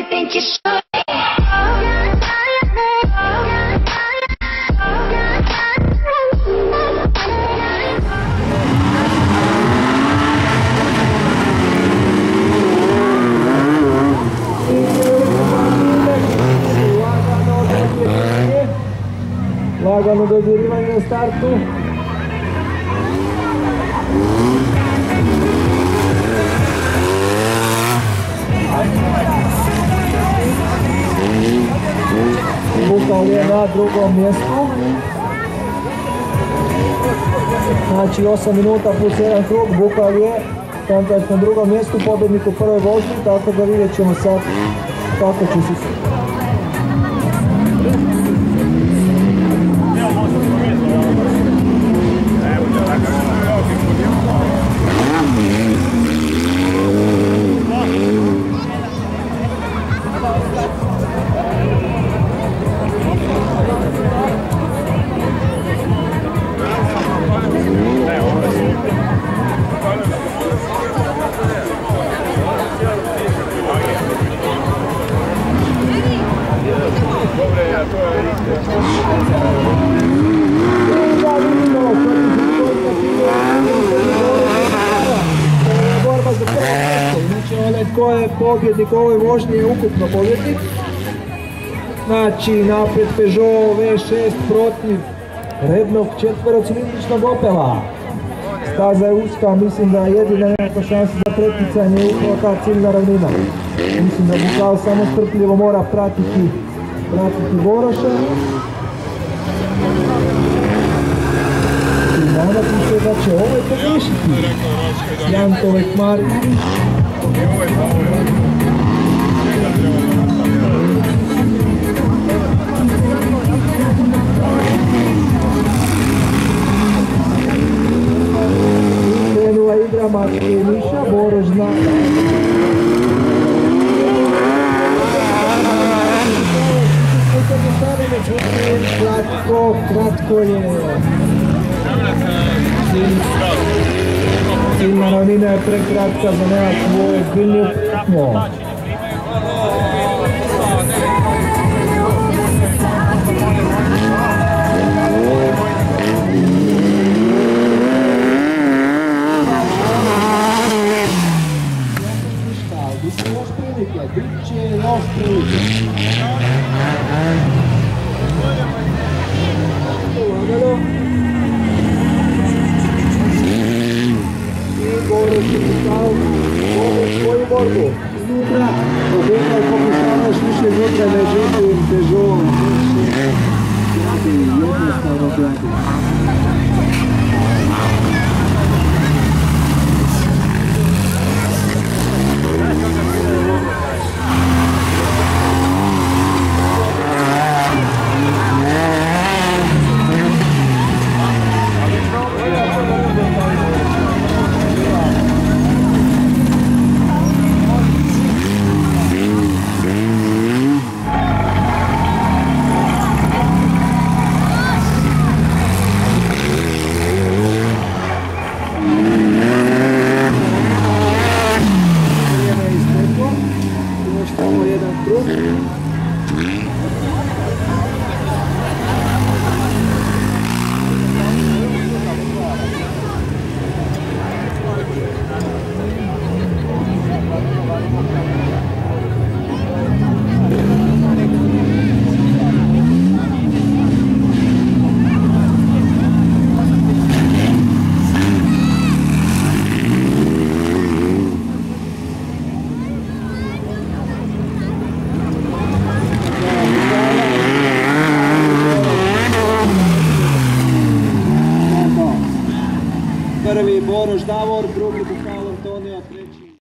really think you should. Lagano dodirivanje na startu. Bukal je na drugom mjestu. Znači 8 minuta plus 1 krug, Bukal je kontakt na drugom mjestu, pobjednik u prvoj vožnji, tako da vidjet ćemo sad kako će se... Tko je pobjednik ovoj vožnji je ukupno pobjednik. Znači naprijed Peugeot V6 protiv rednog četverocilindričnog Opela. Staza je uska, mislim da je jedina nekakva šansa za preticanje upravo ta ciljna ravnina. Mislim da Bukal samo strpljivo mora pratiti Boroša. I nadati se da će ovaj pogriješiti. Jankovek Marić. Krenula igra Matke Miša, Boroš zna. Kratko je. Ciljna ravnina je prekratka za nekakvu ozbiljniju pratnju. Svoju borbu iznutra, pobjegao je pokušava još više iznutra, međutim Peugeot jednostavno gradi. Prvi Boroš Davor, drugi